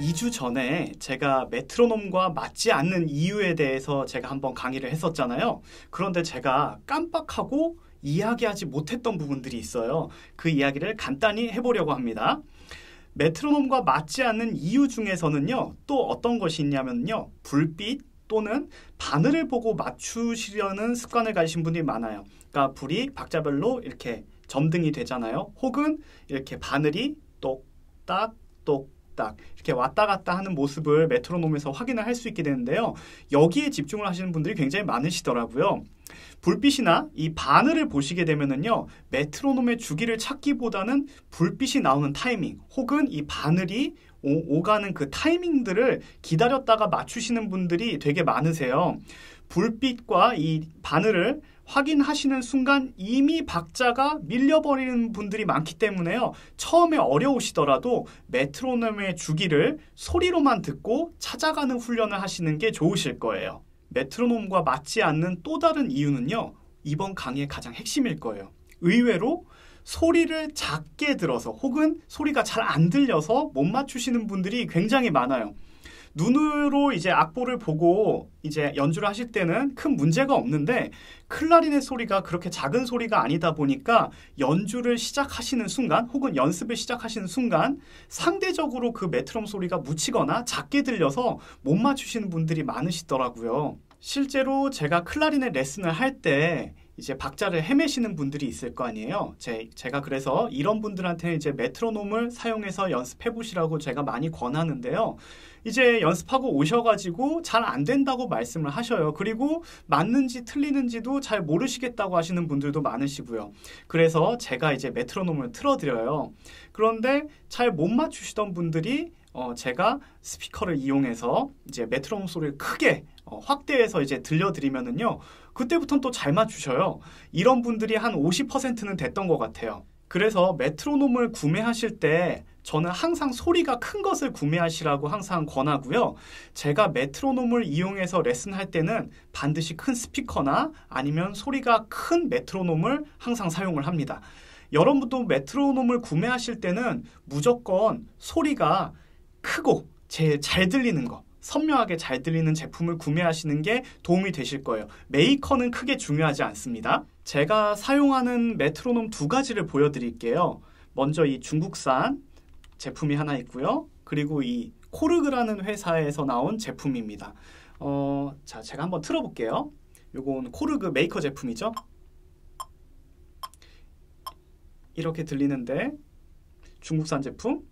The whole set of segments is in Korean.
2주 전에 제가 메트로놈과 맞지 않는 이유에 대해서 제가 한번 강의를 했었잖아요. 그런데 제가 깜빡하고 이야기하지 못했던 부분들이 있어요. 그 이야기를 간단히 해보려고 합니다. 메트로놈과 맞지 않는 이유 중에서는요, 또 어떤 것이 있냐면요, 불빛 또는 바늘을 보고 맞추시려는 습관을 가지신 분들이 많아요. 그러니까 불이 박자별로 이렇게 점등이 되잖아요. 혹은 이렇게 바늘이 똑딱 똑딱 이렇게 왔다 갔다 하는 모습을 메트로놈에서 확인을 할 수 있게 되는데요. 여기에 집중을 하시는 분들이 굉장히 많으시더라고요. 불빛이나 이 바늘을 보시게 되면은요, 메트로놈의 주기를 찾기보다는 불빛이 나오는 타이밍 혹은 이 바늘이 오가는 그 타이밍들을 기다렸다가 맞추시는 분들이 되게 많으세요. 불빛과 이 바늘을 확인하시는 순간 이미 박자가 밀려버리는 분들이 많기 때문에요. 처음에 어려우시더라도 메트로놈의 주기를 소리로만 듣고 찾아가는 훈련을 하시는 게 좋으실 거예요. 메트로놈과 맞지 않는 또 다른 이유는요, 이번 강의의 가장 핵심일 거예요. 의외로 소리를 작게 들어서 혹은 소리가 잘 안 들려서 못 맞추시는 분들이 굉장히 많아요. 눈으로 이제 악보를 보고 이제 연주를 하실 때는 큰 문제가 없는데, 클라리넷 소리가 그렇게 작은 소리가 아니다 보니까 연주를 시작하시는 순간 혹은 연습을 시작하시는 순간 상대적으로 그 메트로놈 소리가 묻히거나 작게 들려서 못 맞추시는 분들이 많으시더라고요. 실제로 제가 클라리넷 레슨을 할 때 이제 박자를 헤매시는 분들이 있을 거 아니에요. 제가 그래서 이런 분들한테는 이제 메트로놈을 사용해서 연습해 보시라고 제가 많이 권하는데요. 이제 연습하고 오셔가지고 잘 안 된다고 말씀을 하셔요. 그리고 맞는지 틀리는지도 잘 모르시겠다고 하시는 분들도 많으시고요. 그래서 제가 이제 메트로놈을 틀어드려요. 그런데 잘 못 맞추시던 분들이 제가 스피커를 이용해서 이제 메트로놈 소리를 크게 확대해서 이제 들려드리면은요, 그때부터는 또 잘 맞추셔요. 이런 분들이 한 50%는 됐던 것 같아요. 그래서 메트로놈을 구매하실 때 저는 항상 소리가 큰 것을 구매하시라고 항상 권하고요. 제가 메트로놈을 이용해서 레슨할 때는 반드시 큰 스피커나 아니면 소리가 큰 메트로놈을 항상 사용을 합니다. 여러분도 메트로놈을 구매하실 때는 무조건 소리가 크고 제일 잘 들리는 거, 선명하게 잘 들리는 제품을 구매하시는 게 도움이 되실 거예요. 메이커는 크게 중요하지 않습니다. 제가 사용하는 메트로놈 두 가지를 보여드릴게요. 먼저 이 중국산 제품이 하나 있고요. 그리고 이 코르그라는 회사에서 나온 제품입니다. 자, 제가 한번 틀어볼게요. 요건 코르그 메이커 제품이죠. 이렇게 들리는데 중국산 제품.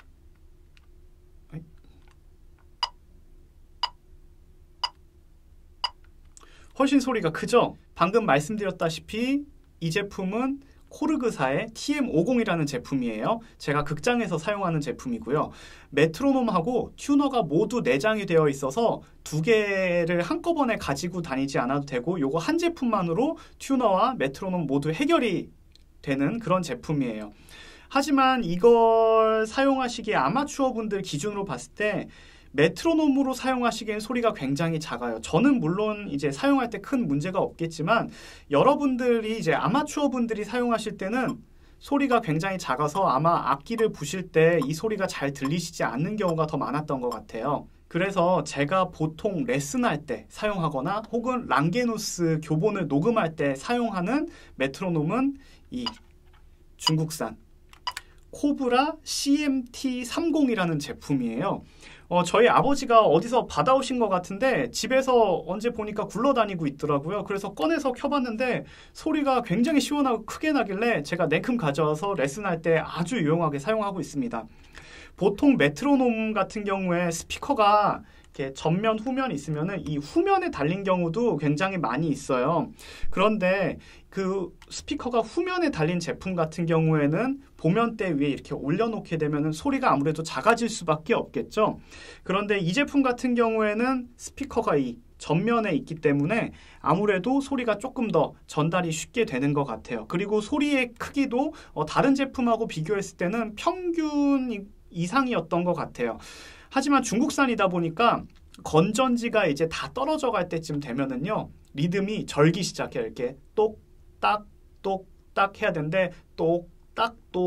훨씬 소리가 크죠? 방금 말씀드렸다시피 이 제품은 코르그사의 TM50이라는 제품이에요. 제가 극장에서 사용하는 제품이고요. 메트로놈하고 튜너가 모두 내장이 되어 있어서 두 개를 한꺼번에 가지고 다니지 않아도 되고, 요거 한 제품만으로 튜너와 메트로놈 모두 해결이 되는 그런 제품이에요. 하지만 이걸 사용하시기에 아마추어 분들 기준으로 봤을 때 메트로놈으로 사용하시기엔 소리가 굉장히 작아요. 저는 물론 이제 사용할 때 큰 문제가 없겠지만, 여러분들이 이제 아마추어 분들이 사용하실 때는 소리가 굉장히 작아서 아마 악기를 부실 때 이 소리가 잘 들리시지 않는 경우가 더 많았던 것 같아요. 그래서 제가 보통 레슨할 때 사용하거나 혹은 랑게누스 교본을 녹음할 때 사용하는 메트로놈은 이 중국산 코브라 CMT30이라는 제품이에요. 저희 아버지가 어디서 받아오신 것 같은데 집에서 언제 보니까 굴러다니고 있더라고요. 그래서 꺼내서 켜봤는데 소리가 굉장히 시원하고 크게 나길래 제가 냉큼 가져와서 레슨할 때 아주 유용하게 사용하고 있습니다. 보통 메트로놈 같은 경우에 스피커가 이렇게 전면, 후면이 있으면은 이 후면에 달린 경우도 굉장히 많이 있어요. 그런데 그 스피커가 후면에 달린 제품 같은 경우에는 보면대 위에 이렇게 올려놓게 되면은 소리가 아무래도 작아질 수밖에 없겠죠. 그런데 이 제품 같은 경우에는 스피커가 이 전면에 있기 때문에 아무래도 소리가 조금 더 전달이 쉽게 되는 것 같아요. 그리고 소리의 크기도 다른 제품하고 비교했을 때는 평균 이상이었던 것 같아요. 하지만 중국산이다 보니까 건전지가 이제 다 떨어져 갈 때쯤 되면은요, 리듬이 절기 시작해요. 이렇게 똑딱 똑딱 해야 되는데 똑딱 똑딱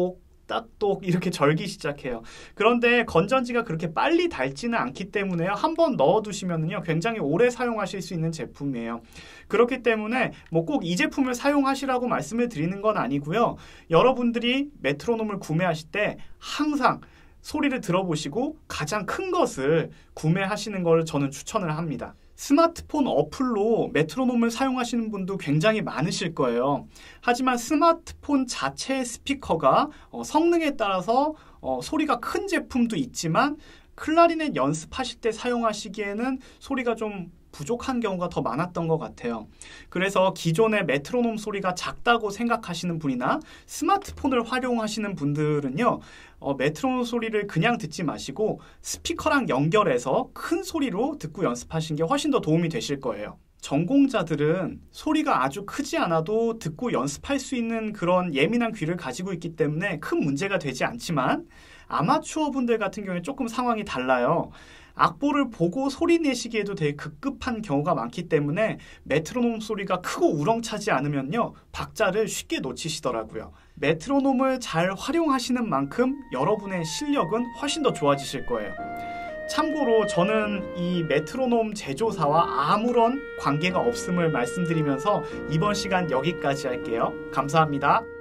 따똑 이렇게 절기 시작해요. 그런데 건전지가 그렇게 빨리 닳지는 않기 때문에요. 한번 넣어두시면요 굉장히 오래 사용하실 수 있는 제품이에요. 그렇기 때문에 뭐 꼭 이 제품을 사용하시라고 말씀을 드리는 건 아니고요. 여러분들이 메트로놈을 구매하실 때 항상 소리를 들어보시고 가장 큰 것을 구매하시는 걸 저는 추천을 합니다. 스마트폰 어플로 메트로놈을 사용하시는 분도 굉장히 많으실 거예요. 하지만 스마트폰 자체의 스피커가 성능에 따라서 소리가 큰 제품도 있지만 클라리넷 연습하실 때 사용하시기에는 소리가 좀 부족한 경우가 더 많았던 것 같아요. 그래서 기존의 메트로놈 소리가 작다고 생각하시는 분이나 스마트폰을 활용하시는 분들은요, 메트로놈 소리를 그냥 듣지 마시고 스피커랑 연결해서 큰 소리로 듣고 연습하시는 게 훨씬 더 도움이 되실 거예요. 전공자들은 소리가 아주 크지 않아도 듣고 연습할 수 있는 그런 예민한 귀를 가지고 있기 때문에 큰 문제가 되지 않지만 아마추어 분들 같은 경우에 조금 상황이 달라요. 악보를 보고 소리 내시기에도 되게 급급한 경우가 많기 때문에 메트로놈 소리가 크고 우렁차지 않으면요 박자를 쉽게 놓치시더라고요. 메트로놈을 잘 활용하시는 만큼 여러분의 실력은 훨씬 더 좋아지실 거예요. 참고로 저는 이 메트로놈 제조사와 아무런 관계가 없음을 말씀드리면서 이번 시간 여기까지 할게요. 감사합니다.